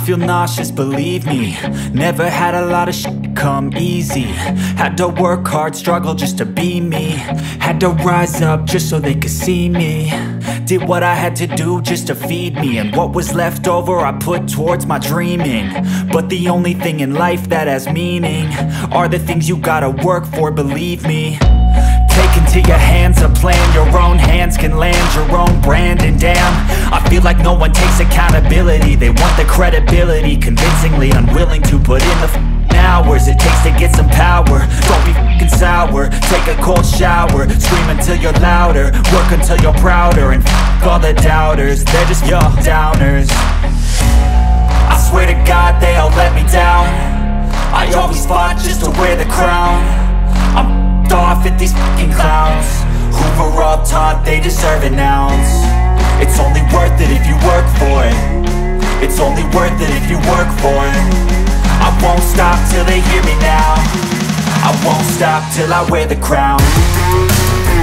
feel nauseous, believe me. Never had a lot of shit come easy. Had to work hard, struggle just to be me. Had to rise up just so they could see me. Did what I had to do just to feed me, and what was left over I put towards my dreaming. But the only thing in life that has meaning are the things you gotta work for, believe me. Take into your hands a plan, your own hands can land your own brand. And damn, I feel like no one takes accountability. They want the credibility, convincingly unwilling to put in the hours it takes to get some power. Don't be f***ing sour, take a cold shower. Scream until you're louder, work until you're prouder. And f*** all the doubters, they're just your downers. I swear to God they all let me down. I always fought just to wear the crown. I'm off at these fucking clowns who were all taught they deserve an ounce. It's only worth it if you work for it. It's only worth it if you work for it. I won't stop till they hear me now. I won't stop till I wear the crown.